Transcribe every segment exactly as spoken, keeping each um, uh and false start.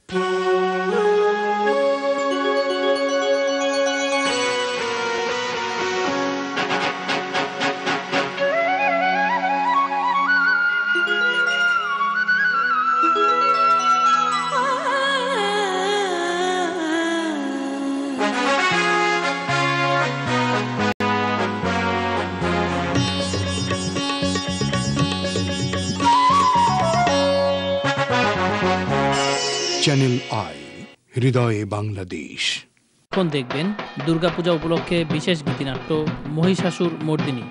Channel I, হৃদয়ে বাংলাদেশ। এখন দেখবেন দুর্গাপূজা উপলক্ষে বিশেষ গীতিনাট্য মহিষাসুর মর্দিনী।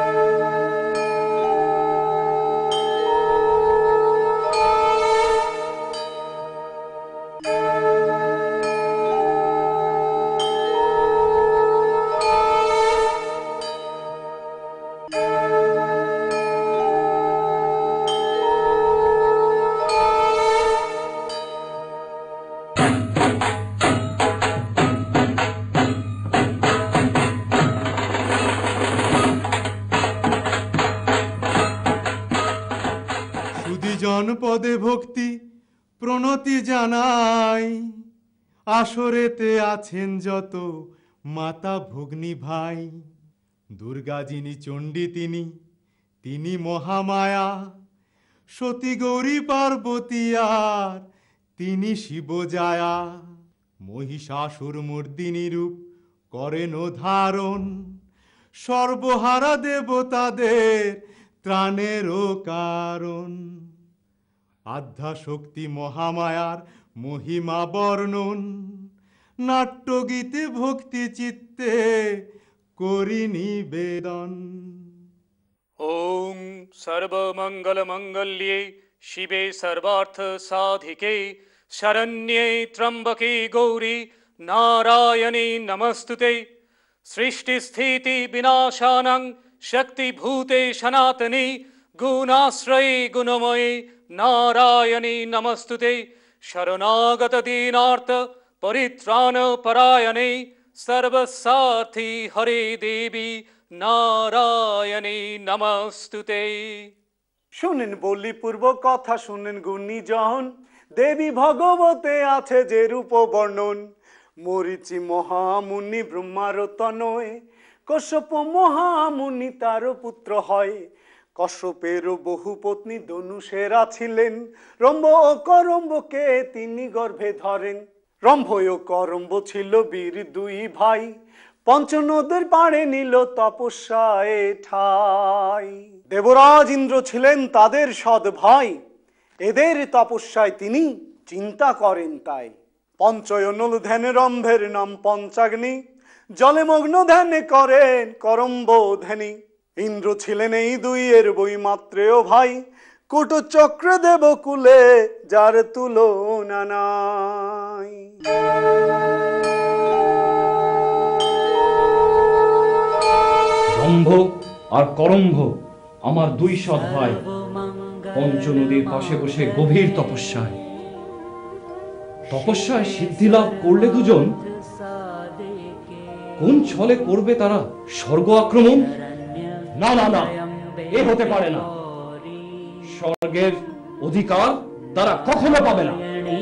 জনপদে ভক্তি প্রণতি জানাই, আসরেতে আছেন যত মাতা ভগ্নী ভাই। দুর্গা যিনি চণ্ডী তিনি, তিনি মহামায়া, সতী গৌরী পার্বতী আর তিনি শিবজায়া। মহিষাসুর মর্দিনী রূপ করেন ধারণ, সর্বহারা দেবতাদের ত্রাণেরও কারণ। আধ্যা শক্তি মহামায়ার মহিমা বর্ণন, নাট্যগীতে ভক্তি চিত্তে করি নিবেদন। ওং সর্বমঙ্গল মঙ্গল্যে শিবে সর্বার্থ সাধিকে শরণ্যে ত্র্যম্বকে গৌরী নারায়ণী নমস্তুতে। সৃষ্টি স্থিতি বিনাশানাং শক্তিভূতে সনাতনী গুণাশ্রয়ে গুণময়ে নারায়ণী নমস্তুতে। শরণাগত দীনার্থ পরিত্রাণ পরায়ণে সর্বসার্থী হরে দেবী নারায়ণী নমস্তুতে। শুনেন বলি পূর্ব কথা, শুনেন গুণীজন, দেবী ভগবতে আছে যে রূপ বর্ণন। মরিচি মহামুনি ব্রহ্মার তনয়, কশ্যপ মহামুনি তার পুত্র হয়। কশ্যপেরও বহু পত্নী ধনুষেরা ছিলেন, রম্ভ ও করম্বকে তিনি গর্ভে ধরেন। রম্ভ ও করম্ব ছিল বীর দুই ভাই, পঞ্চনদের পাড়ে নিল তপস্যায় ঠাই। দেবরাজ ইন্দ্র ছিলেন তাদের সৎ ভাই, এদের তপস্যায় তিনি চিন্তা করেন তাই। পঞ্চয়নল ধ্যানে রম্ভের নাম পঞ্চাগ্নি, জলে মগ্ন ধ্যানে করেন করম্ব ধ্যানী। ইন্দ্র ছিলেন এই দুইয়ের বৈমাত্রেয় ভাই, কুটচক্র দেবকুলে যার তুলনা নাই। রম্ভ আর করম্ভ আমার দুই সৎ ভাই, পঞ্চ নদীর পাশে বসে গভীর তপস্যায় তপস্যায় সিদ্ধি লাভ করলে দুজন, কোন ছলে করবে তারা স্বর্গ আক্রমণ? না না না, এ হতে পারে না। স্বর্গের অধিকার তারা কখনো পাবে না।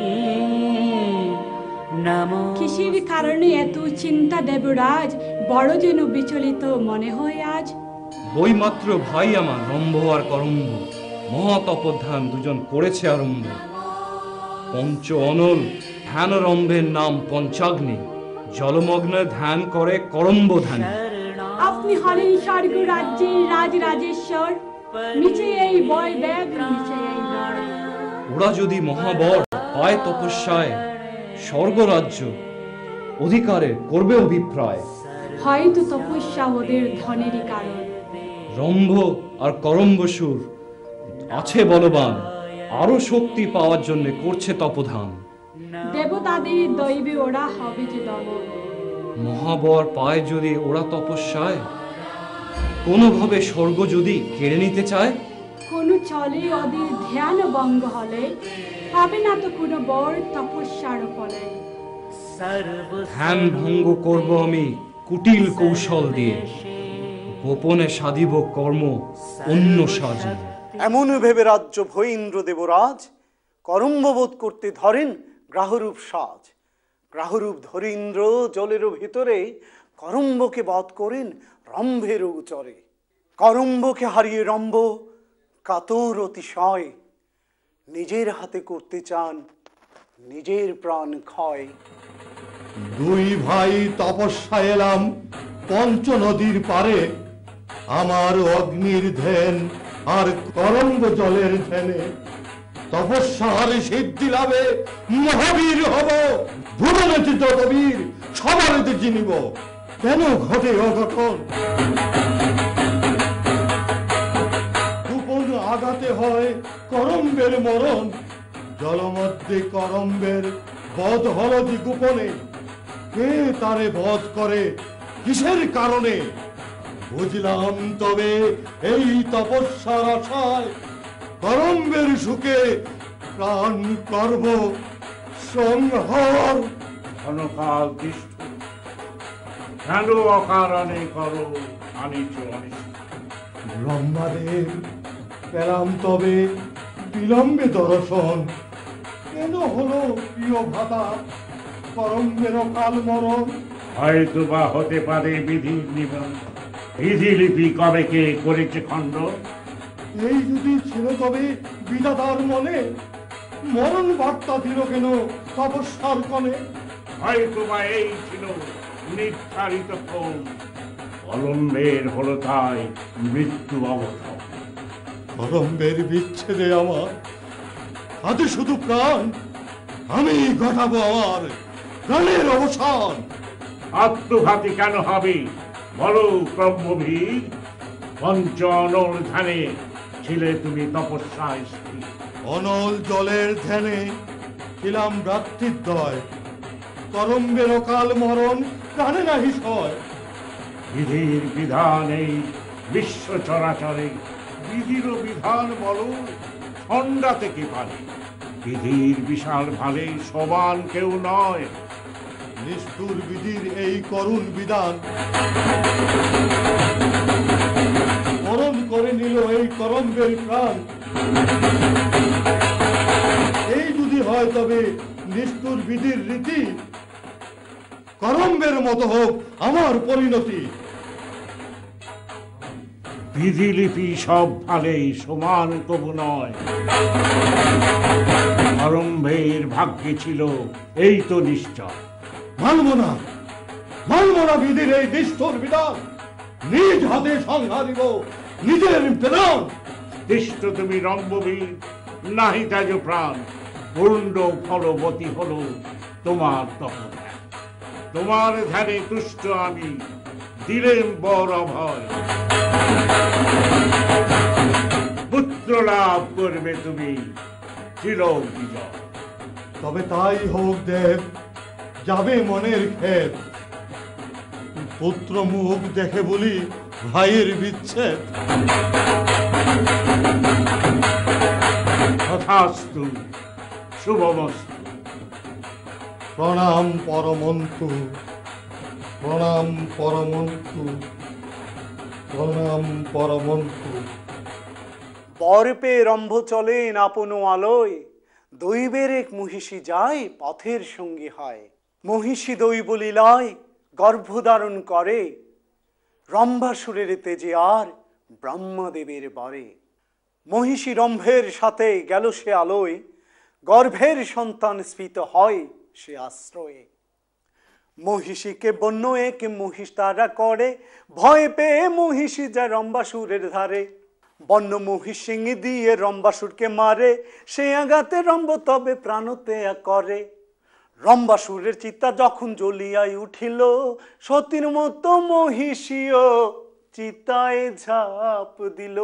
কিসের কারণে এত চিন্তা দেবরাজ, বড় যেন বিচলিত মনে হয় আজ। বইমাত্র ভাই আমার রম্ভ আর করম্ভ, মহাতপধ্যান দুজন করেছে আরম্ভ। পঞ্চ অনল ধ্যান রম্ভের নাম পঞ্চাগ্নি, জলমগ্নে ধ্যান করে করম্ব ধ্যান। আপনি হলেন স্বর্গ রাজ্যের রাজ রাজেশ্বর, নিচে এই বয় ব্যাগ, নিচে এই বর। ওরা যদি মহাবর পায় তপস্যায়, স্বর্গ রাজ্য অধিকারে করবে অভিপ্রায়। হয়তো তপস্যা ওদের ধনেরই কারণ। রম্ভ আর করম্বসুর আছে বলবান, আরো শক্তি পাওয়ার জন্য করছে তপধান। দেবতাদের দৈবে ওরা হবে যে দমন। মহাবর পায় যদি ওরা তপস্যায়, কোনোভাবে স্বর্গ যদি কেড়ে নিতে চায়, কোন চলে ওদের ধ্যান ভঙ্গ হলে পাবে না তো কোনো বর তপস্যার ফলে। ধ্যান ভঙ্গ করব আমি কুটিল কৌশল দিয়ে, গোপনে সাধিব কর্ম অন্য সাজে। এমন ভেবে রাজ্য ভয় ইন্দ্র দেবরাজ করম্ব বোধ করতে ধরেন গ্রাহরূপ সাজ, গ্রাহরূপ ধরীন্দ্র জলেরও ভিতরে করম্বকে বধ করেন রম্ভের উচরে। করম্বকে হারিয়ে রম্ভ কাতর অতিশয়, নিজের হাতে করতে চান নিজের প্রাণ ক্ষয়। দুই ভাই তপস্যা এলাম পঞ্চ নদীর পারে, আমার অগ্নির ধ্যান আর করম্ব জলের ধ্যানে। তপস্যার সিদ্ধি লাভে মহাবীর হব, ভুবনেতে যত বীর সবারেতে চিনিব। কেন ঘটে অঘটন, গোপন আঘাতে হয় করম্বের মরণ। জলমধ্যে করম্বের বধ হলদি গোপনে, কে তারে বধ করে কিসের কারণে? বুঝলাম তবে এই তপস্যার আশায়, করম্বের সুখে প্রাণ করব সংহার। ক্ষণকাল তিষ্ঠ, কেন অকারণে করো আনিচ অনিষ্ট। ব্রহ্মাদেব পেলাম তবে বিলম্বে দর্শন, কেন হলো প্রিয় ভাতা করম্বের অকাল মরণ? হয়তো বা হতে পারে বিধির নিবন, বিধিলিপি কবে কে করেছে খণ্ড। এই যদি ছিল তবে বিধাতার মনে, মরণ বার্তা দিল কেন তপস্যার কনে? হয়তো বা এই ছিল নির্ধারিত ক্রম, অলম্বের হলো তাই মৃত্যু অবসর। করম্বের বিচ্ছেদে আমার হাতে শুধু প্রাণ, আমি ঘটাবো আমার প্রাণের অবসান। আত্মঘাতী কেন হবে বলো ব্রহ্মবীর? পঞ্চ অনল ধ্যানে ছিলে তুমি তপস্যায় স্থির। অনল জলের ধ্যানে ছিলাম ভ্রাতৃদ্বয়, করম্বের অকাল মরণ প্রাণে নাহি সয়। বিধির বিধান এই বিশ্ব চরাচরে, বিধির বিধান বলো ঠন্ডা থেকে পারে। বিধির বিশাল ভালে সমান কেউ নয়, নিষ্ঠুর বিধির এই করুণ বিধান বরণ করে নিল এই করম্বের প্রাণ। এই যদি হয় তবে নিষ্ঠুর বিধির রীতি, করম্বের মতো হোক আমার পরিণতি। বিধিলিপি সব ভালেই সমান কবু নয়, করম্বের ভাগ্যে ছিল এই তো নিশ্চয়। মানব না, মানব না বিধির এই নিষ্ঠুর বিধান, নিজ হাতে সংহারিব নিজের বেদন। দৃষ্ট তুমি রম্ভবীর নাহি ত্যাজ প্রাণ, পূর্ণ ফলবতী হলো তোমার তপধ্যান। তোমার ধ্যানে তুষ্ট আমি দিলেম বর অভয়, পুত্র লাভ করবে তুমি চির বিজয়। তবে তাই হোক দেব, যাবে মনের ক্ষেত, পুত্র মুখ দেখে বলি ভাইয়ের বিচ্ছেদ। তথাস্তু, শুভমস্তু। প্রণাম পরমন্তু, প্রণাম পরমন্তু, প্রণাম পরমন্তু। বর পেয়ে রম্ভ চলেন আপন আলোয়, দৈবের এক মহিষী যায় পথের সঙ্গী হয়। মহিষী দৈব লীলায় গর্ভধারণ করে, রম্ভাসুরের তেজে আর ব্রহ্মদেবের বরে। মহিষী রম্ভের সাথে গেল সে আলোয়, গর্ভের সন্তান স্ফীত হয় সে আশ্রয়ে। মহিষীকে বন্য এক মহিষ তারা করে, ভয় পেয়ে মহিষী যায় রম্বাসুরের ধারে। বন্য মহিষ সিং দিয়ে রম্বাসুরকে মারে, সে আঘাতে রম্ভ তবে প্রাণত্যাগ করে। রম্বাসুরের চিতা যখন জ্বলিয়ায় উঠিল, সতীর মতো মহিষীও চিতায় ঝাঁপ দিল।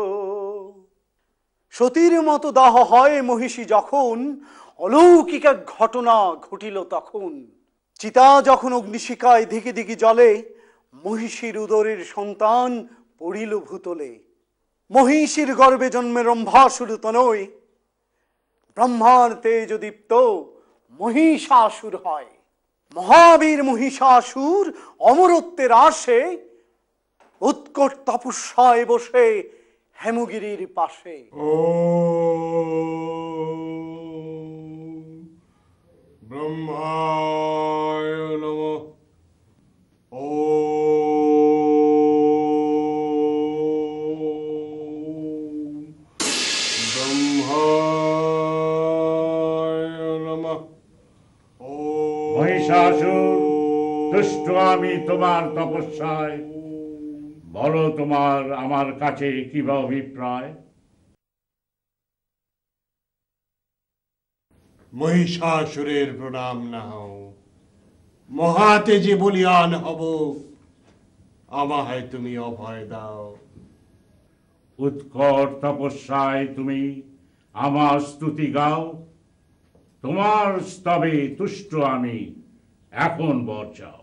সতীর মতো দাহ হয় মহিষী যখন, অলৌকিক এক ঘটনা ঘটিল তখন। চিতা যখন অগ্নিশিখায় দিকে দিকে জ্বলে, মহিষীর উদরের সন্তান পড়িল ভূতলে। মহিষীর গর্ভে জন্মে রম্ভাসুর তনয়, ব্রহ্মার তেজদীপ্ত মহিষাসুর হয়। মহাবীর মহিষাসুর অমরত্বের আশে, উৎকট তপস্যায় বসে হেমগিরির পাশে। ও ব্রহ্মায় নমঃ। ওম ব্রহ্মায় নমঃ। ওম মহিষাসুর, তুষ্ট আমি তোমার তপস্যায়। বলো তোমার আমার কাছে কিবা অভিপ্রায়? মহিষাসুরের প্রণাম নাও, মহাতেজে বলিয়ান হব, আমায় তুমি অভয় দাও। উৎকট তপস্যায় তুমি আমার স্তুতি গাও। তোমার স্তবে তুষ্ট আমি, এখন বর চাও।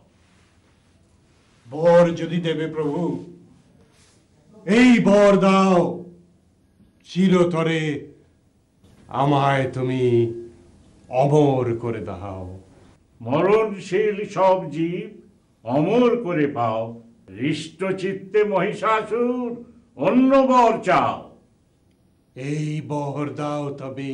বর যদি দেবে প্রভু, এই বর দাও, চিরতরে আমায় তুমি অমর করে দাও। মরণশীল সব জীব অমর করে পাও। হৃষ্ট চিত্তে মহিষাসুর অন্য বর চাও। এই বর দাও তবে,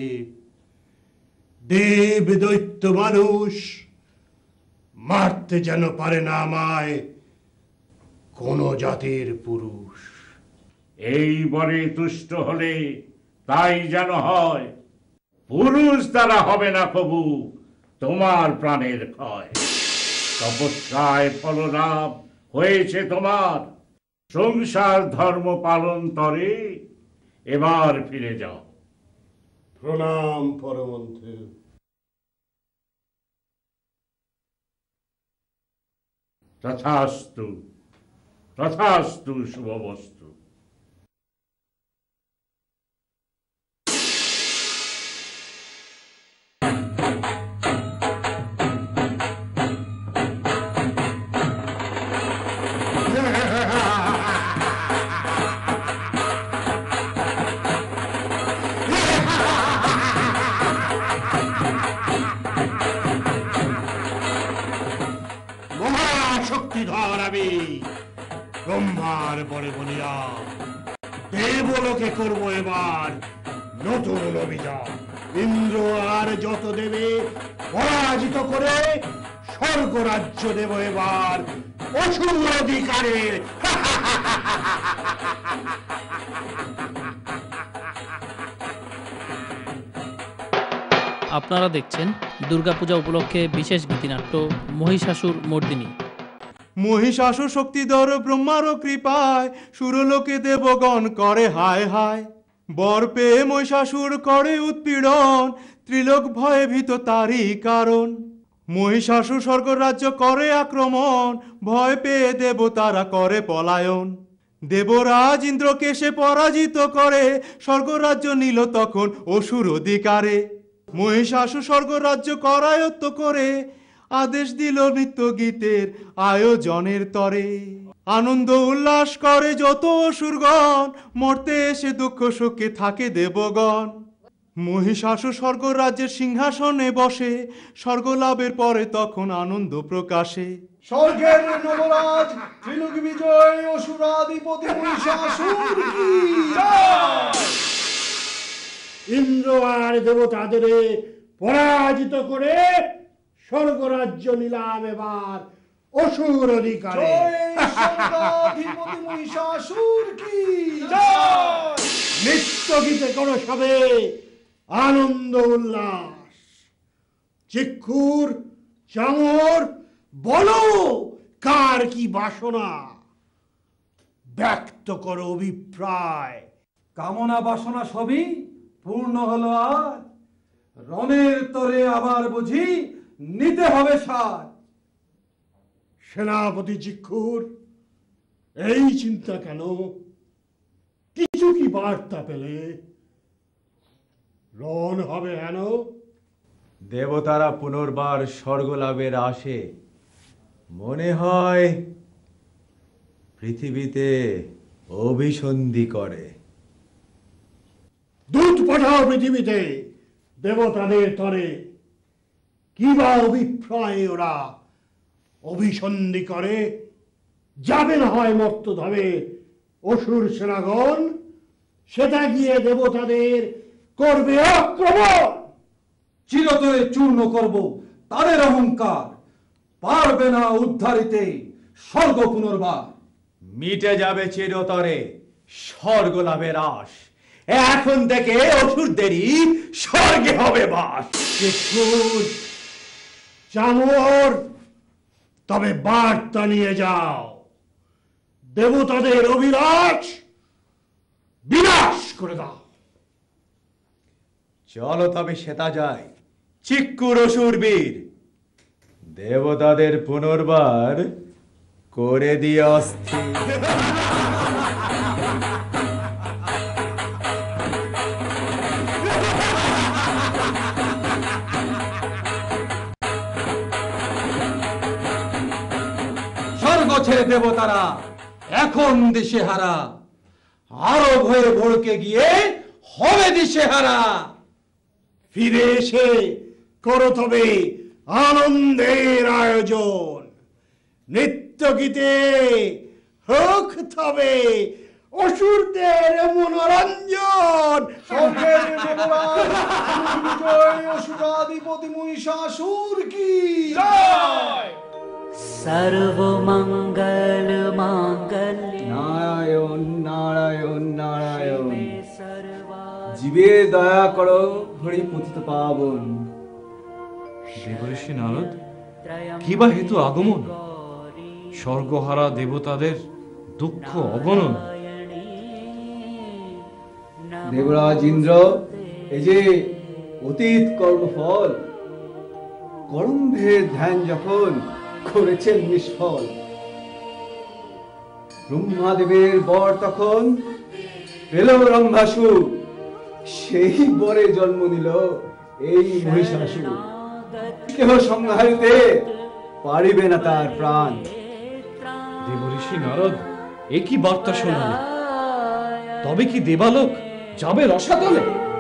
দেব দৈত্য মানুষ মারতে যেন পারে না আমায় কোন জাতির পুরুষ। এই বরে তুষ্ট হলে তাই যেন হয়, পুরুষ দ্বারা হবে না কবু তোমার প্রাণের ক্ষয়। তপস্যায় ফললাভ হয়েছে তোমার, সংসার ধর্ম পালন তরে এবার ফিরে যাও। প্রণাম পরমন্ত্রী। তথাস্তু, তথাস্তু, শুভবস্তু। মহাশক্তিধর আমি ব্রহ্মার বরে বলিয়া দেবলোকে করব এবার নতুন অভিযান। ইন্দ্র আর যত দেবে পরাজিত করে স্বর্গ রাজ্য দেব এবার অসুর অধিকারে। আপনারা দেখছেন দুর্গাপূজা উপলক্ষে বিশেষ গীতিনাট্য মহিষাসুর মর্দিনী। মহিষাসুর শক্তিধর ব্রহ্মার কৃপায় সুরলোকে দেবগণ করে হায় হায়। বর পেয়ে মহিষাসুর করে উৎপীড়ন, ত্রিলোক ভয়ে ভীত তারই কারণ। মহিষাসুর স্বর্গ রাজ্য করে আক্রমণ, ভয় পেয়ে দেবতারা করে পলায়ন। দেবরাজ ইন্দ্রকে সে পরাজিত করে, স্বর্গরাজ্য নিল তখন অসুর অধিকারে। মহিষাসুর স্বর্গরাজ্য করায়ত্ত করে আদেশ দিল নৃত্য গীতের আয়োজনের তরে। আনন্দ উল্লাস করে যত অসুরগণ, মরতে এসে দুঃখ শোকে থাকে দেবগণ। মহিষাসুর স্বর্গরাজ্যের সিংহাসনে বসে, স্বর্গলাভের পরে তখন আনন্দ প্রকাশে। স্বর্গের নবরাজ ত্রিলোক বিজয় অসুরাধিপতি মহিষাসুর কি জয়। ইন্দ্র আর দেবতাদের পরাজিত করে স্বর্গরাজ্য নিলাম এবার অসুর অধিকারে। স্বর্গাধিপতি মহিষাসুর কি জয়। নৃত্য গীতে করো সবে আনন্দ উল্লাস। চিক্ষুর চামর বলো কার কি বাসনা, ব্যক্ত করো অভিপ্রায়। কামনা বাসনা সবই পূর্ণ হলো আজ, রণের তরে আবার বুঝি নিতে হবে সার। সেনাপতি চিক্ষুর এই চিন্তা কেন, কিছু কি বার্তা পেলে? রণ হবে হেন? দেবতারা পুনর্বার স্বর্গলাভের আশে মনে হয় পৃথিবীতে অভিসন্ধি করে। দূত পাঠাও পৃথিবীতে দেবতাদের তরে, কিবা অভিপ্রায় ওরা অভিসন্ধি করে। যাবে না হয় মর্তধামে অসুর সেনাগণ, সেটা গিয়ে দেবতাদের করবে আক্রমণ। চিরতরে চূর্ণ করব তাদের অহংকার পারবে না উদ্ধারিতে স্বর্গ পুনর্বার। মিটে যাবে চিরতরে স্বর্গ লাভের আশ। এখন থেকে অসুরদেরই স্বর্গে হবে বাস। চামর, তবে বার্তা নিয়ে যাও, দেবতাদের অভিলাষ বিনাশ করে দাও। চলো তবে সেটা যায় চিক্কুর অসুর বীর, দেবতাদের পুনর্বার করে দিয়ে অস্থির। স্বর্গ ছেড়ে দেবতারা এখন দিশেহারা, আরো ভয়ে ভড়কে গিয়ে হবে দিশেহারা। ফিরে এসে করো তবে আনন্দের আয়োজন, নৃত্য গীতে হোক তবে অসুরদের মনোরঞ্জন। অসুরাধিপতি মহিষাসুর কি সর্বমঙ্গল মাঙ্গল্যে নারায়ণ নারায়ণ নারায়ণ। জীবে দয়া করো হরি পতিত পাবন। দেবঋষি নারদ, কি বা হেতু আগমন? স্বর্গহারা দেবতাদের দুঃখ অগণন। দেবরাজ ইন্দ্র, এই যে অতীত কর্মফল, করম্ভের ধ্যান যখন করেছেন নিষ্ফল, ব্রহ্মাদেবের বর তখন পেল রম্ভাসুর, সেই বরে জন্ম নিল এই মহিষাসুর। কেহ সংহারিতে পারিবে না তার প্রাণ। দেবঋষি নারদ, এ কি বার্তা শোনালে? তবে কি দেবালোক যাবে রসাতলে?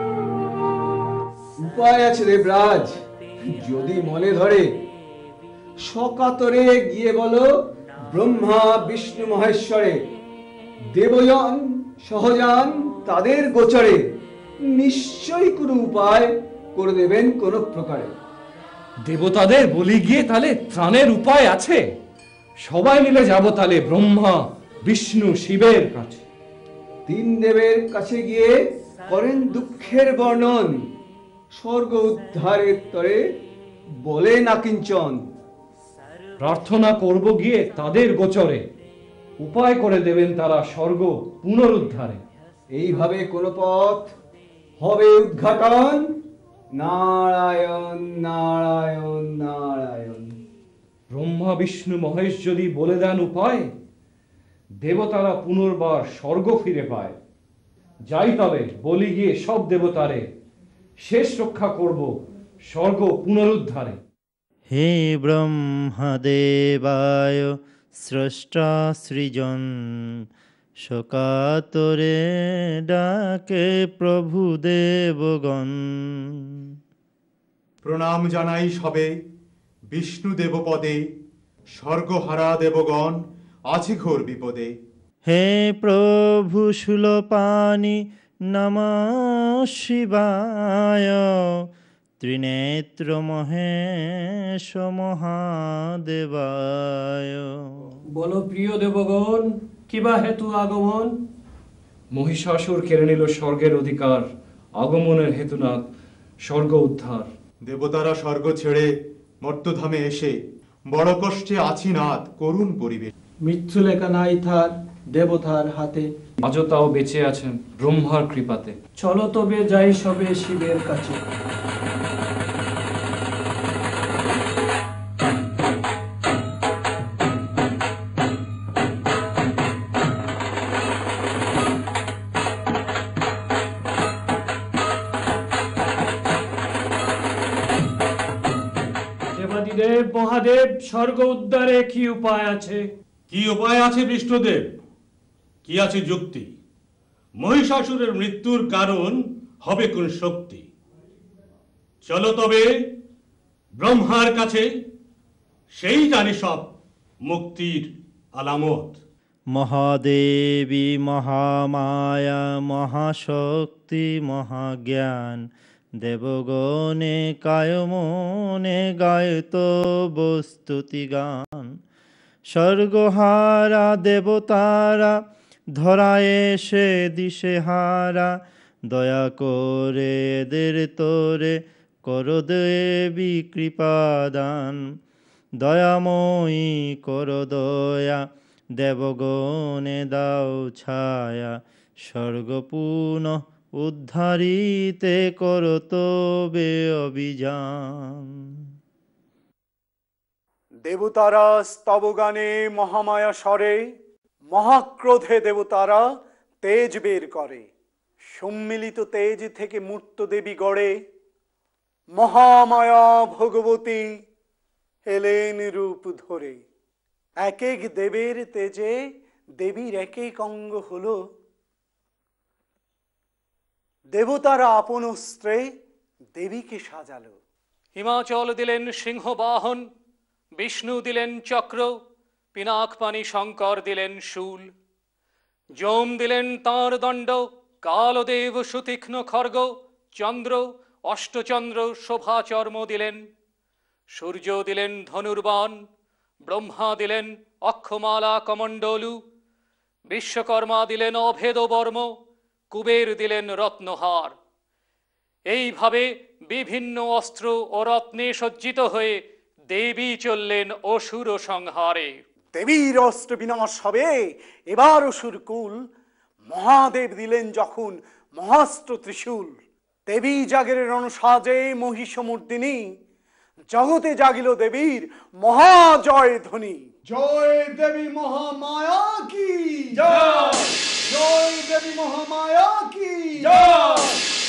উপায় আছে দেবরাজ, যদি মনে ধরে। সকাতরে গিয়ে বলো ব্রহ্মা বিষ্ণু মহেশ্বরে, দেবযান সহজান তাদের গোচরে, নিশ্চয়ই কোনো উপায় করে দেবেন কোন প্রকারে। দেবতাদের বলি গিয়ে তাহলে ত্রাণের উপায় আছে। সবাই মিলে যাব তাহলে ব্রহ্মা বিষ্ণু শিবের কাছে। তিন দেবের কাছে গিয়ে করেন দুঃখের বর্ণন, স্বর্গ উদ্ধারের তরে বলে না কিঞ্চন। প্রার্থনা করব গিয়ে তাদের গোচরে, উপায় করে দেবেন তারা স্বর্গ পুনরুদ্ধারে। এইভাবে কোন পথ হবে উদ্ঘাটন। নারায়ণ নারায়ণ নারায়ণ। ব্রহ্মা বিষ্ণু মহেশ যদি বলে দেন উপায়, দেবতারা পুনর্বার স্বর্গ ফিরে পায়। যাই তবে বলি গিয়ে সব দেবতারে, শেষ রক্ষা করব স্বর্গ পুনরুদ্ধারে। হে ব্রহ্মদেবায় স্রষ্টা সৃজন, শোকাতরে ডাকে প্রভু দেবগণ। প্রণাম জানাই সবে বিষ্ণু দেবপদে, স্বর্গহারা দেবগণ আছে ঘোর বিপদে। হে প্রভু শূলপাণি নমঃ শিবায়, ত্রিনেত্র মহেশ মহাদেবায়। বলো প্রিয় দেবগণ, কিবা হেতু আগমন? মহিষাসুর কেড়ে নিল স্বর্গের অধিকার, আগমনের হেতুনাথ স্বর্গ উদ্ধার। দেবতারা স্বর্গ ছেড়ে মর্তধামে এসে বড় কষ্টে আছি নাথ করুণ পরিবেশ। মৃত্যু লেখা নাই থার দেবতার হাতে, আজও তাও বেঁচে আছেন ব্রহ্মার কৃপাতে। চলো তবে যাই সবে শিবের কাছে। দেবাদিদেব মহাদেব, স্বর্গ উদ্ধারে কি উপায় আছে? কি উপায় আছে বিষ্ণুদেব? কি আছে যুক্তি? মহিষাসুরের মৃত্যুর কারণ হবে কোন শক্তি? চলো তবে ব্রহ্মার কাছে, সেই জানে সব মুক্তির আলামত। মহাদেবী মহামায়া মহাশক্তি মহাজ্ঞান, দেবগণে কায়মনে গায়ত বস্তুতি গান। স্বর্গহারা দেবতারা ধরায় এসে দিশেহারা, দয়া করে এদের তোরে কর দেবী কৃপাদান। দয়াময়ী কর দয়া, দেবগণে দাও ছায়া, স্বর্গপুন উদ্ধারিতে কর তবে অভিযান। দেবতারা স্তবগানে মহামায়া স্বরে, মহাক্রোধে দেবতারা তেজ বের করে। সম্মিলিত তেজ থেকে মূর্ত দেবী গড়ে, মহামায়া ভগবতী এলেন রূপ ধরে। এক এক দেবের তেজে দেবীর এক এক অঙ্গ হলো। দেবতারা আপন অস্ত্রে দেবীকে সাজালো। হিমাচল দিলেন সিংহ বাহন, বিষ্ণু দিলেন চক্র, পিনাকপানি শঙ্কর দিলেন শূল। যম দিলেন তাঁর দণ্ড, কালদেব সুতীক্ষ্ণ খর্গ, চন্দ্র অষ্টচন্দ্র শোভাচর্ম দিলেন। সূর্য দিলেন ধনুর্বাণ, ব্রহ্মা দিলেন অক্ষমালা কমণ্ডলু, বিশ্বকর্মা দিলেন অভেদ বর্ম, কুবের দিলেন রত্নহার। এইভাবে বিভিন্ন অস্ত্র ও রত্নে সজ্জিত হয়ে দেবী চললেন অসুর সংহারে। দেবীর অস্ত্র বিনাশ হবে এবার অসুর কুল। মহাদেব দিলেন যখন মহাস্ত্র ত্রিশূল। দেবী জাগের রণসাজে মহিষমর্দিনী, জগতে জাগিল দেবীর মহাজয় ধ্বনি। জয় দেবী মহামায়া কি জয়, জয় দেবী মহামায়া কি জয়।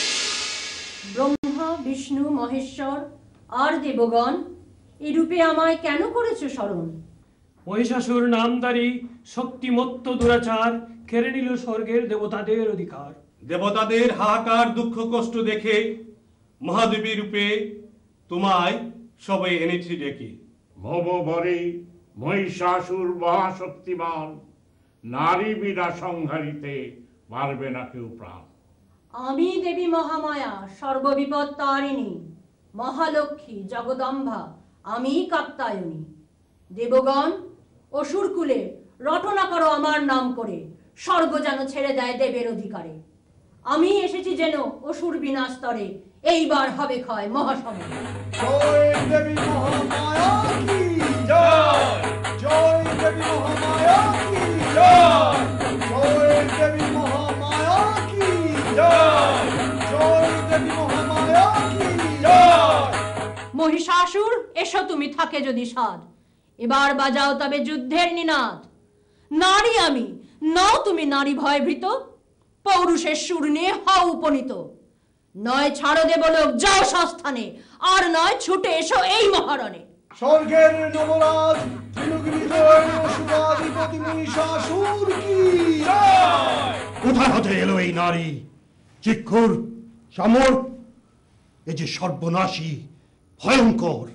ব্রহ্মা বিষ্ণু মহেশ্বর আর দেবগণ এই রূপে আমায় কেন করেছো স্মরণ? মহিষাসুর নামধারী শক্তিমত্ত দুরাচার কেড়ে নিল স্বর্গের দেবতাদের অধিকার। দেবতাদের হাহাকার দুঃখ কষ্ট দেখে মহাদেবী রূপে তোমায় সবাই এনেছি ডেকে। ভব বরে মহিষাসুর মহাশক্তিমান, নারী বিনা সংহারিতে পারবে না কেউ প্রাণ। আমি দেবী মহামায়া সর্ববিপদ তারিণী, মহালক্ষ্মী জগদম্বা আমি কাত্যায়নী। দেবগণ অসুরকুলে রটনা করো আমার নাম করে, স্বর্গ যেন ছেড়ে দেয় দেবের অধিকারে। আমি এসেছি যেন অসুর বিনাশ স্তরে, এইবার হবে ক্ষয় মহাসময়। জয় দেবী মহামায়া কি জয়, জয় দেবী মহামায়া কি জয়, জয় দেবী মহামায়া কি জয়, জয় দেবী মহামায়া কি জয়। মহিষাসুর এসো তুমি থাকে যদি সাধ, এবার বাজাও তবে যুদ্ধের নিনাদ। নারী আমি, নও তুমি নারী ভয়ভীত, পৌরুষের সুর নিয়ে হও উপনীত। নয় ছাড়ো দেবলোক যাও সস্থানে, আর নয় ছুটে এসো এই মহারণে। স্বর্গের নবরাজ ত্রিলোকবিজয় অসুরাধিপতি মহিষাসুর কি জয়। কোথা হতে এলো এই নারী? চিক্ষুর সামর, এ যে সর্বনাশী ভয়ঙ্কর।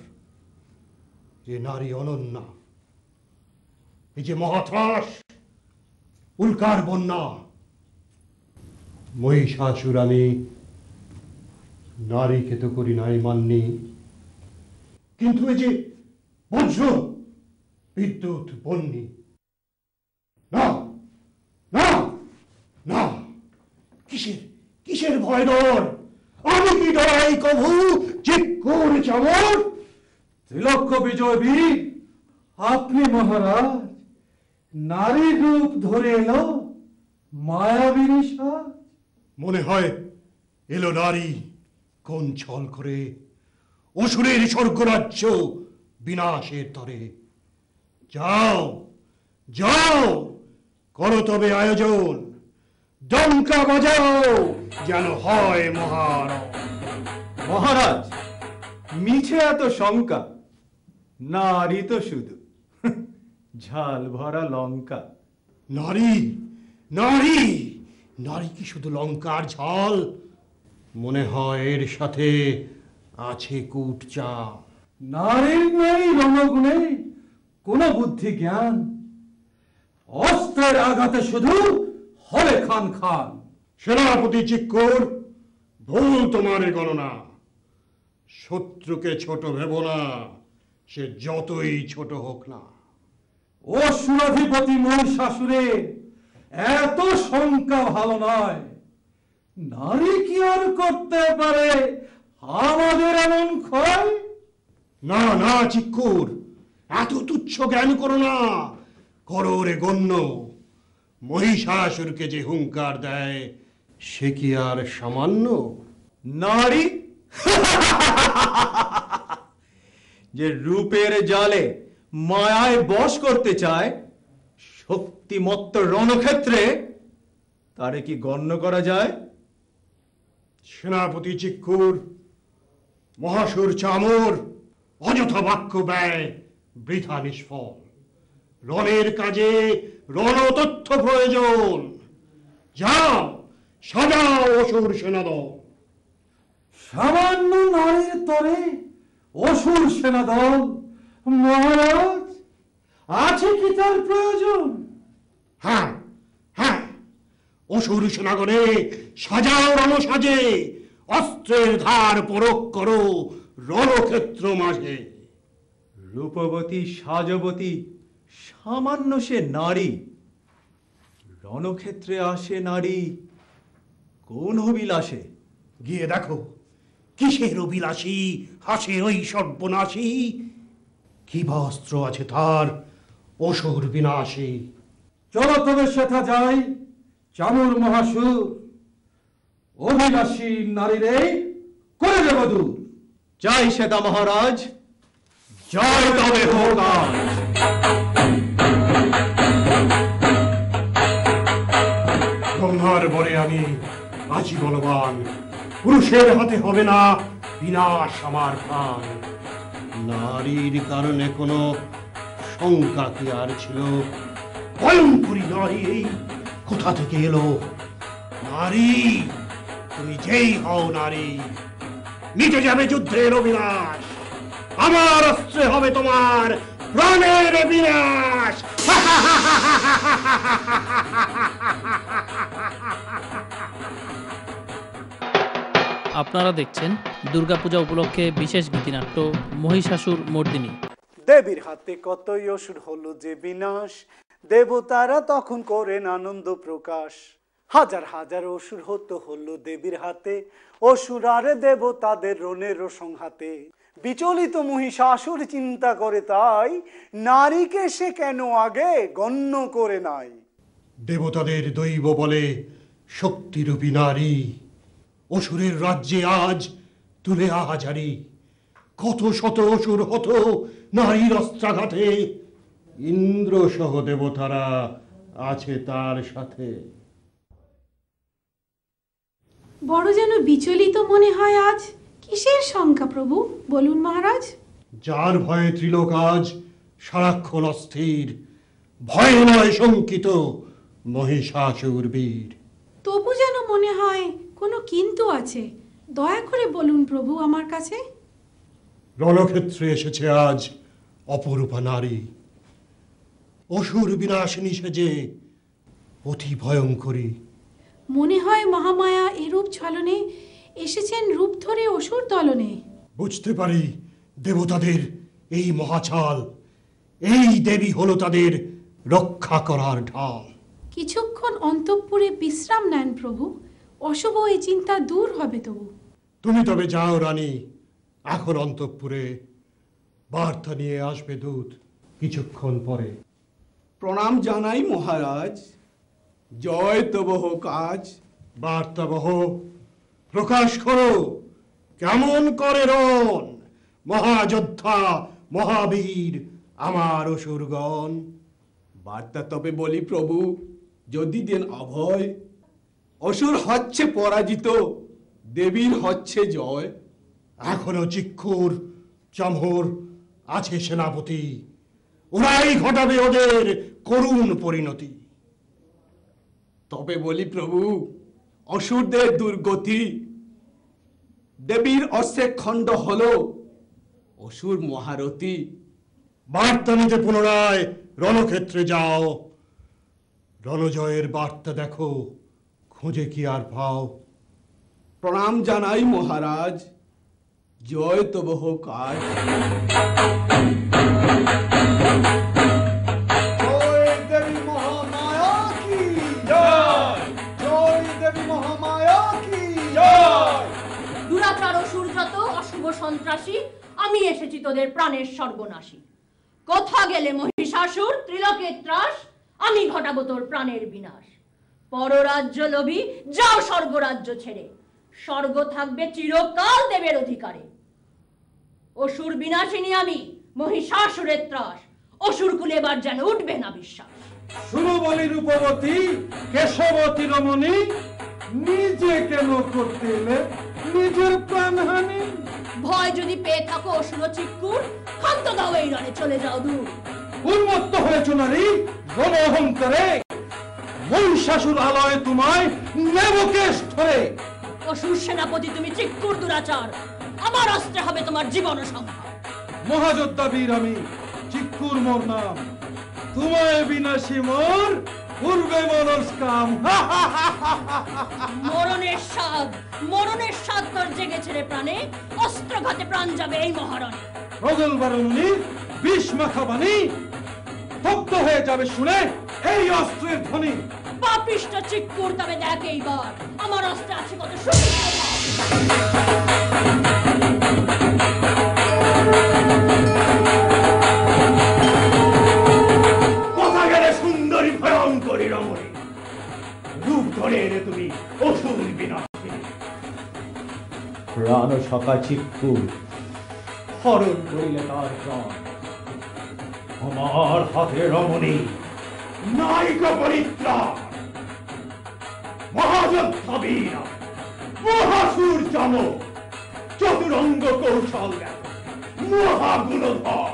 যে নারী অনন্যা, এই যে মহাত্রাস উল্কার বন্যা। মহিষাসুর আমি নারীকে তো করি নাই মান্যি, কিন্তু এই যে বজ্র বিদ্যুৎ বন্যী, না না না, কিসের কিসের ভয় ডর? আমি কি ডরাই কভু চিৎকুর চামর? ত্রিলক্ষ বিজয় বীর আপনি মহারাজ, নারী রূপ ধরে এলো মায়াবিনী সাজ। মনে হয় এলো নারী কোন ছল করে অসুরের স্বর্গরাজ্য বিনাশের তরে। যাও যাও করো তবে আয়োজন, ডঙ্কা বাজাও যেন হয় মহারণ। মহারাজ, মিছে এত শঙ্কা, নারী তো শুধু ঝাল ভরা লঙ্কা। নারী নারী নারী কি শুধু লঙ্কার ঝাল? মনে হয় এর সাথে আছে কুটচা। নারীর নেই রণগুণে কোন বুদ্ধি জ্ঞান, অস্ত্রের আঘাতে শুধু হলে খান খান। সেনাপতি চিক্কর, ভুল তোমার গণনা। শত্রুকে ছোট ভেব না, সে যতই ছোট হোক না। ও সুরাধিপতি মহিষাসুরের এত সংখ্যা ভালো নয়। নারী কি আর করতে পারে আমাদের এমন ক্ষয়? না না চিক্কুর, এত তুচ্ছ জ্ঞান করো না। করো রে গণ্য। মহিষাসুরকে যে হুঙ্কার দেয় সে কি আর সামান্য? নারী যে রূপের জালে মায়ায় বশ করতে চায় শক্তিমত্ত রণক্ষেত্রে, তারে কি গণ্য করা যায়? সেনাপতি চিক্কুর, মহাসুর চামর, অযথা বাক্য ব্যয় বৃথা নিষ্ফল। রণের কাজে রণতথ্য প্রয়োজন। যাও সাজাও অসুর সেনাদল। সামান্য নারীর তরে অসুর সেনাদল? মহারাজ, আছে কি তার প্রয়োজন? হ্যাঁ হ্যাঁ, অসুর সেনাগণে সাজাও রণসাজে। অস্ত্রের ধার পরক করো রণক্ষেত্র মাঝে। রূপবতী সাজবতী সামান্য সে নারী, রণক্ষেত্রে আসে নারী কোন অভিলাষে? গিয়ে দেখো কিসের অভিলাষী হাসে ওই সর্বনাশী। কি বা অস্ত্র আছে তার অসুর বিনাশী। চলো তবে সেথা যাই চামর মহাসুর। অভিলাষী নারীরে করে দেব দূর। জয় শ্বেতা মহারাজ, জয় তবে হোক আজ। ব্রহ্মার বরে আমি আছি বলবান। পুরুষের হাতে হবে না বিনাশ আমার প্রাণ। নারীর কারণে কোনো শঙ্কা কি আর ছিল? ভয়ঙ্করী নারী এই কোথা থেকে এলো? নারী তুমি যেই হও নারী, মিটে যাবে যুদ্ধের অবিনাশ। আমার অস্ত্রে হবে তোমার প্রাণের বিনাশ। আপনারা দেখছেন দুর্গাপূজা উপলক্ষে বিশেষ গীতিনাট্য মহিষাসুর মর্দিনী। দেবীর হাতে কতই অসুর হলো যে বিনাশ, দেবতারা তখন করেন আনন্দ প্রকাশ। হাজার হাজার অসুর হতো হলো দেবীর হাতে, অসুর আর দেবতাদের রণের সংহাতে। বিচলিত মহিষাসুর চিন্তা করে তাই, নারীকে সে কেন আগে গণ্য করে নাই। দেবতাদের দৈব বলে শক্তিরূপী নারী, অসুরের রাজ্যে আজ তুলে আহাজারি। কত শত অসুর হতো নারীর অস্ত্রাঘাতে, ইন্দ্র সহ দেবতারা আছে তার সাথে। বড় যেন বিচলিত মনে হয় আজ। কিসের শঙ্কা প্রভু, বলুন মহারাজ। যার ভয়ে ত্রিলোক আজ সারাক্ষণ অস্থির, ভয়ে নয় শঙ্কিত মহিষাসুর বীর। তবু যেন মনে হয় কোনো কিন্তু আছে, দয়া করে বলুন প্রভু আমার কাছে। রণক্ষেত্রে এসেছে আজ অপরূপা নারী, অসুর বিনাশিনী সেজে অতি ভয়ঙ্করী। মনে হয় মহামায়া এরূপ ছলনে এসেছেন রূপ ধরে অসুর দলনে। বুঝতে পারি দেবতাদের এই মহাছাল, এই দেবী হলো তাদের রক্ষা করার ঢাল। কিছুক্ষণ অন্তঃপুরে বিশ্রাম নেন প্রভু, অশুভ এই চিন্তা দূর হবে তবু। তুমি তবে যাও রানী, এখন অন্তঃপুরে বার্তা নিয়ে আসবে দূত কিছুক্ষণ পরে। প্রণাম জানাই মহারাজ, জয় তব হোক আজ। বার্তাবহ প্রকাশ করো কেমন করে রণ, মহাযোদ্ধা মহাবীর আমার অসুরগণ। বার্তা তবে বলি প্রভু, যদি দেন অভয়। অসুর হচ্ছে পরাজিত, দেবীর হচ্ছে জয়। এখনো চিক্ষুর চামর আছে সেনাপতি, ওরাই ঘটাবে ওদের করুণ পরিণতি। তবে বলি প্রভু, অসুরদের দুর্গতি। দেবীর অস্ত্রে খণ্ড হলো অসুর মহারথী। বার্তা নিতে পুনরায় রণক্ষেত্রে যাও, রণজয়ের বার্তা দেখো খুঁজে কি আর পাও। প্রণাম জানাই মহারাজ। জয় তব হোক আজ। জয় দেবী মহামায়া কি জয়। জয় দেবী মহামায়া কি জয়। দুরাচার অসুর যত অশুভ সন্ত্রাসী, আমি এসেছি তোদের প্রাণের সর্বনাশী। কোথা গেলে মহিষাসুর, ত্রিলোকের ত্রাস, আমি ঘটাবো তোর প্রাণের বিনাশ। পররাজ্য লোভী, যাও স্বর্গরাজ্য ছেড়ে, স্বর্গ থাকবে চিরকাল দেবের অধিকারে। অসুর বিনাশিনী আমি, মহিষাসুরের ত্রাস, অসুর কুলে এবার যেন উঠবে না বিশ্বাস। সুরবলি রূপবতী, কেশবতী রমণী, নিজে কেন করতে এলে নিজের প্রাণহানি? ভয় যদি পেয়ে থাকো অসুর চিক্কুর, ক্ষান্ত দাও এই রণে, চলে যাও দূর। উন্মত্ত হয়েছ নারী রণ অহংকারে, মহিষাসুর আলয়ে তোমায় নেব কেশ ধরে। অসুর সেনাপতি তুমি, চিক্কুর দুরাচার, আমার অস্ত্রে হবে তোমার জীবন সংহার। মহাযোদ্ধা বীর আমি, চিক্কুর মোর নাম, তোমায় বিনাশী মোর পূর্বে মনস কাম। মরণের স্বাদ, মরণের স্বাদ তোর জেগেছে রে প্রাণে, অস্ত্রঘাতে প্রাণ যাবে এই মহারণে। প্রগল বারুণী বিষ মাখা বাণী, দগ্ধ হয়ে যাবে শুনে এই অস্ত্রের ধ্বনি। পাপিষ্ঠ চিক্কুর, তবে দেখ এইবার আমার অস্ত্রে আছে কত শক্তি। কথা গেলে সুন্দরী ভয়ঙ্করী রমণী, রূপ ধরে এলে তুমি অসুর বিনাশী। প্রাণ সকা চিক্কুর, হরণ করিলে তার প্রাণ। আমার হাতে রমণী নায়িক পরিত্রাণ। মহাযোদ্ধা বীর মহাসুর চম, চতুরঙ্গ কৌশল মহাগুণধর।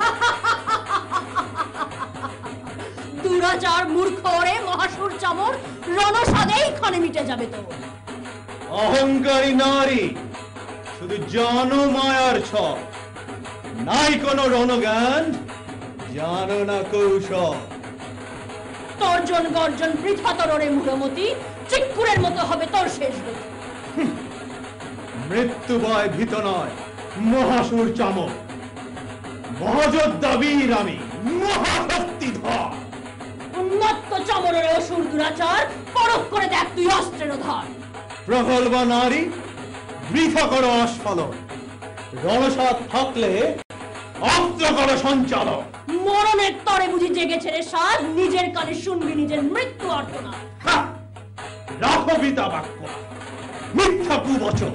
দুরাচার মূর্খ রে মহাসুর চামর, রণসাদেই ক্ষণে মিটে যাবে তো। অহংকারী নারী, শুধু জানো মায়ার ছক, নাই কোনো রণজ্ঞান, জানো না কৌশল। তর্জন গর্জন বৃথা তররে মূঢ়মতি, চিক্কুরের মতো হবে তোর শেষ গতি। মৃত্যু ভয় ভীত নয় মহাসুর চামক, মহাযোদ্ধা বীর আমি, মহাশক্তিধর। উন্মত্ত চামরের অসুর দুরাচার, পরখ করে দেখ তুই অস্ত্রের ধার। প্রগল্ভা নারী, বৃথা করো আস্ফালন, রণসাদ থাকলে অস্ত্র করো সঞ্চালন। মরণের তরে বুঝি জেগেছে রে সাদ, নিজের কানে শুনবি নিজের মৃত্যু অর্থনা। রাখো বিতা বাক্য, মিথ্যা কুবচন,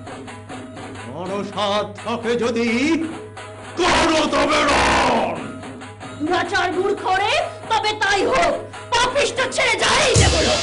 রণসাদ থাকে যদি করো তবে রণ। দুরাচার মূর্খ রে, তবে তাই হোক, পাপিষ্ঠ ছেড়ে যাই যে বলো।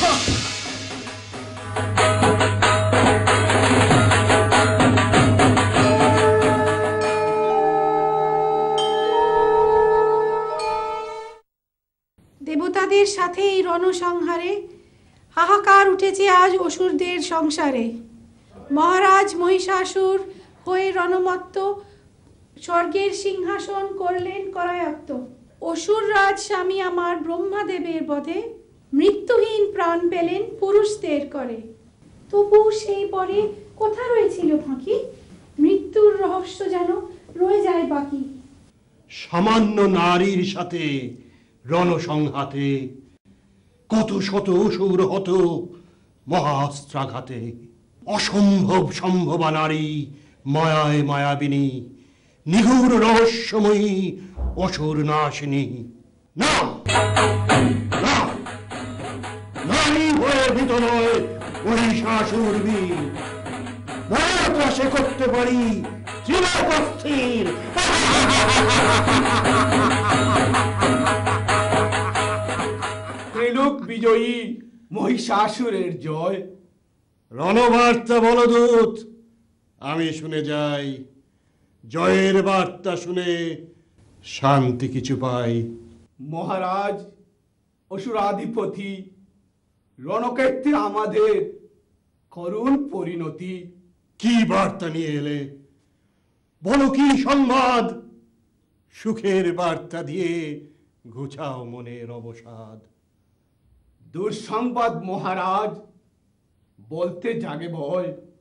দেবতাদের সাথে এই রণসংহারে হাহাকার উঠেছে আজ অসুরদের সংসারে। মহারাজ মহিষাসুর হয়ে রণমত্ত, স্বর্গের সিংহাসন করলেন করায়ত্ত। অসুর রাজ স্বামী আমার ব্রহ্মাদেবের বধে, মৃত্যুহীন প্রাণ পেলেন পুরুষদের করে। তবু সেই পরে কোথা রয়েছিল ফাঁকি, মৃত্যুর রহস্য যেন রয়ে যায় বাকি। সামান্য নারীর সাথে রণসংঘাতে কত শত অসুর হত মহাস্ত্রাঘাতে। অসম্ভব সম্ভবা নারী, মায়ায় মায়াবিনী, নিগুড় রহস্যময়ী অসুর নাশিনী। না না, নারী হয়ে ভীত নয় মহিষাসুর বীর, সে করতে পারি চিরস্থির। ত্রিলোক বিজয়ী মহিষাসুরের জয়। রণবার্তা বলদূত আমি শুনে যাই, জয়ের বার্তা শুনে শান্তি কিছু পাই। মহারাজ অসুরাধিপতি, রণক্ষেত্রে আমাদের করুণ পরিণতি। কি বার্তা নিয়ে এলে বলো, কি সংবাদ? সুখের বার্তা দিয়ে ঘুচাও মনের অবসাদ। দুঃসংবাদ মহারাজ, বলতে জাগে ভয়।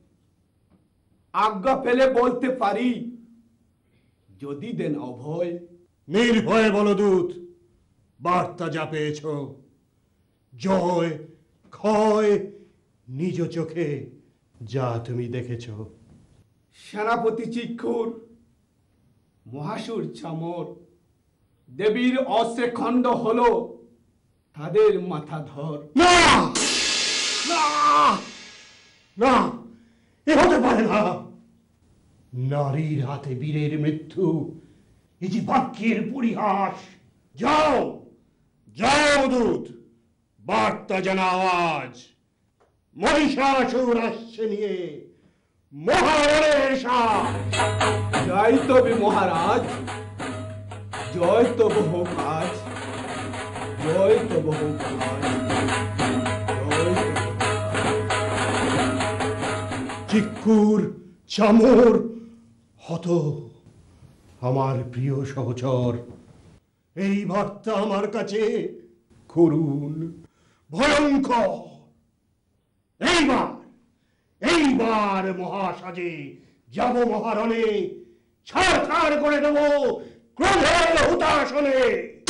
আজ্ঞা পেলে বলতে পারি, যদি দেন অভয়। নির্ভয়ে বলো দূত, বার্তা যা পেয়েছ, জয় ক্ষয় নিজ চোখে যা তুমি দেখেছ। সেনাপতি চিক্ষুর, মহাসুর চামর, দেবীর অস্ত্রে খণ্ড হলো তাদের মাথা ধর। না না না, এ হতে পারে না। নারীর হাতে বীরের মৃত্যু, এ যে বাক্যের পরিহাস। যাও যাও দূত, বার্তা জানাও আজ, মহিষাসুর আসছে নিয়ে মহারণের সাজ। জয় তবে মহারাজ, জয় তব হোক আজ, জয় তব হোক আজ, জয় তব। চিক্ষুর চামর হত আমার প্রিয় সহচর, এই বার্তা আমার কাছে করুণ ভয়ঙ্কর। এইবার এইবার মহাসাজে যাব মহারণে, ছাড় ছাড় করে দেব ক্রোধের হুতাশনে।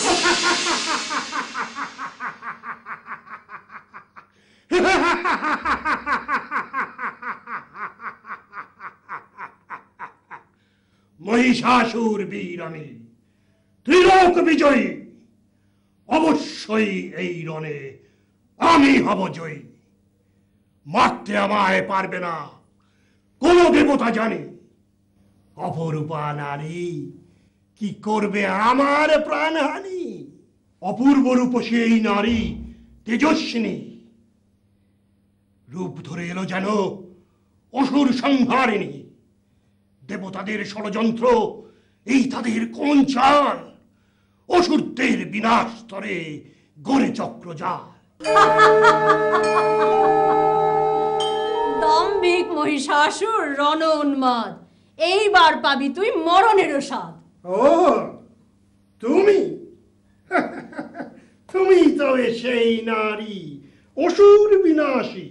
মহিষাসুর বীর আমি, ত্রিলোক বিজয়ী, অবশ্যই এই রণে আমি হব জয়ী। মারতে আমায় পারবে না কোন দেবতা জানে, অপরূপা নারী কি করবে আমার প্রাণহানি। অপূর্ব রূপসী এই নারী তেজস্বিনী, রূপ ধরে এলো যেন অসুর সংহারিণী। দেবতাদের ষড়যন্ত্র এই তাদের কোন চাল, অসুরদের বিনাশ স্তরে গড়ে চক্রজাল। দম্ভিক মহিষাসুর রণ উন্মাদ, এইবার পাবি তুই মরণের স্বাদ। ও তুমি তুমি তবে সেই নারী অসুর বিনাশী।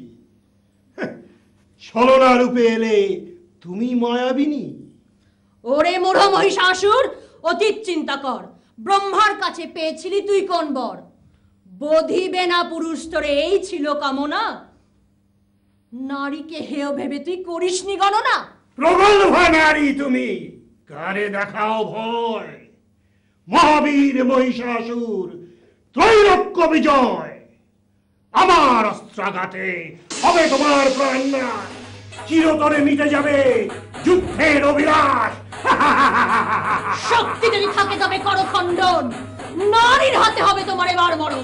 ছলনা রূপে এলে তুমি মায়াবিনী। ওরে মূঢ় মহিষাসুর, অতীত চিন্তা কর, ব্রহ্মার কাছে পেয়েছিলি তুই কোন বর? বোধিবে না পুরুষ তোরে এই ছিল কামনা, নারীকে হেয় ভেবে তুই করিসনি গণনা। প্রগল্ভ নারী তুমি, কারে দেখাও ভয়। মহাবীর মহিষাসুর ত্রৈলোক্য বিজয়, আমার অস্ত্রাঘাতে হবে তোমার প্রাণ নাশ। চিরতরে মিটে যাবে যুদ্ধের অভিলাষ। শক্তি যদি থাকে তবে করো খণ্ডন, নারীর হাতে হবে তোমার এবার মরণ।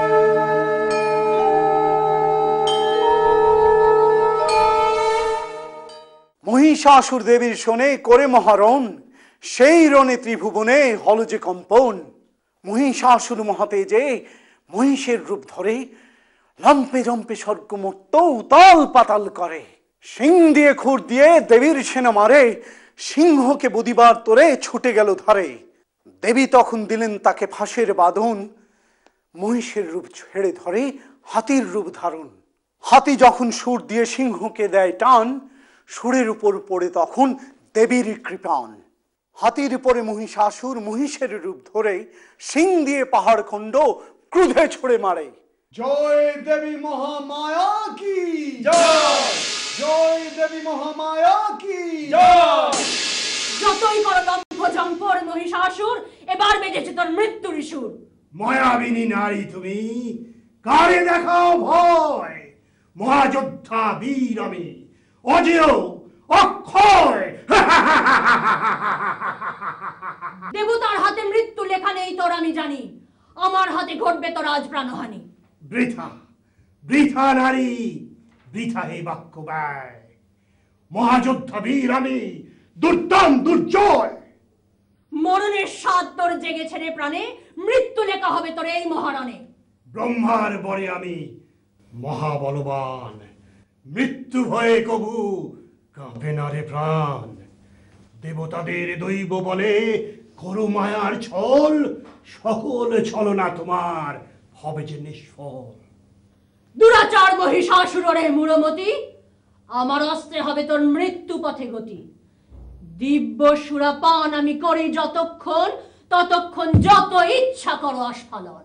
মহিষাসুর দেবীর শোনে করে মহারণ, সেই রণে ত্রিভুবনে হল যে কম্পন। মহিষাসুর মহাতেজে মহিষের রূপ ধরে, লম্পে জম্পে স্বর্গমর্ত উতাল পাতাল করে। সিং দিয়ে খুর দিয়ে দেবীর সেনা মারে, সিংহকে বদিবার তোরে ছুটে গেল ধারে। দেবী তখন দিলেন তাকে ফাঁসের বাঁধন, মহিষের রূপ ছেড়ে ধরে হাতির রূপ ধারণ। হাতি যখন সুর দিয়ে সিংহকে দেয় টান, সুরের উপর পড়ে তখন দেবীর কৃপান। হাতির উপরে মহিষাসুর মহিষের রূপ ধরে, সিং দিয়ে পাহাড় খণ্ড ক্রোধে ছুড়ে মারে। জয় দেবী মহামায়া কি জয়, জয় দেবী মহামায়া কি জয়। যতই করো লম্ফ জম্পর মহিষাসুর, এবার বেজেছে তোর মৃত্যুর সুর। মায়াবিনী নারী তুমি, কারে দেখাও ভয়। মহাযোদ্ধা বীর আমি, অজেয় অক্ষয়। দেবতার হাতে মৃত্যু লেখা নেই তোর আমি জানি, আমার হাতে ঘটবে তোর আজ প্রাণহানি। বৃথা বৃথা নারী, বৃথা হে বাক্য ব্যয়। মহাযোদ্ধা বীর আমি, দুর্দান দুর্জয়। মরণের স্বাদ তোর জেগেছে রে প্রাণে, মৃত্যু লেখা হবে তোর এই মহারণে। ব্রহ্মার বরে আমি মহাবলবান, মৃত্যু ভয়ে কবু কাঁপে না রে প্রাণ। দেবতাদের দৈব বলে করো মায়ার ছল, সকল ছলনা তোমার হবে যে নিষ্ফল। দুরাচার মহিষাসুর রে মূঢ়মতি, আমার অস্ত্রে হবে তোর মৃত্যু পথে গতি। দিব্য সুরাপান আমি করি যতক্ষণ, ততক্ষণ যত ইচ্ছা করো আস্ফালন।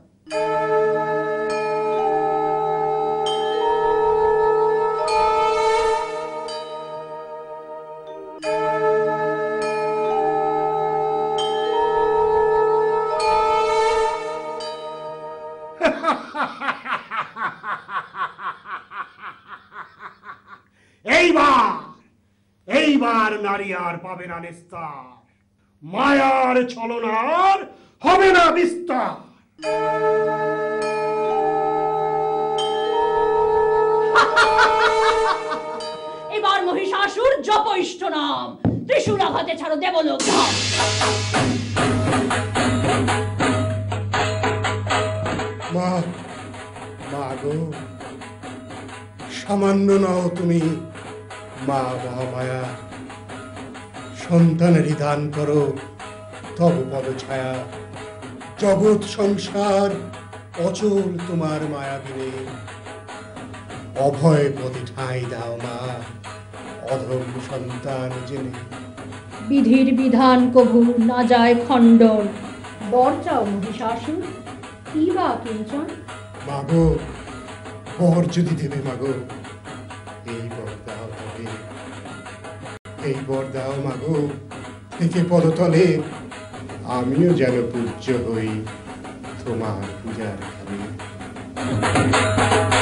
এইবার এইবার নারী আর পাবে না নিস্তার, মায়ার ছলনার হবে না বিস্তার। এবার মহিষাসুর জপ ইষ্ট নাম, ত্রিশূল আঘাতে ছাড়ো দেবলোক ধাম। মা, মা গো, সামান্য নাও তুমি মা মহামায়া, সন্তানেরই দান করো তব পদ ছায়া। জগৎ সংসার অচল তোমার মায়া বিনে, অভয় পদে ঠাঁই দাও মা অধম সন্তান জেনে। বিধির বিধান কভু না যায় খণ্ডন, বর চাও মহিষাসুর কি বা কিঞ্চন। মাগো, বর যদি দেবে মাগো, এই বর দাও তবে, এই বর দাও মাগো থেকে পদতলে, আমিও যেন পূজ্য হই তোমার পূজার খাবে।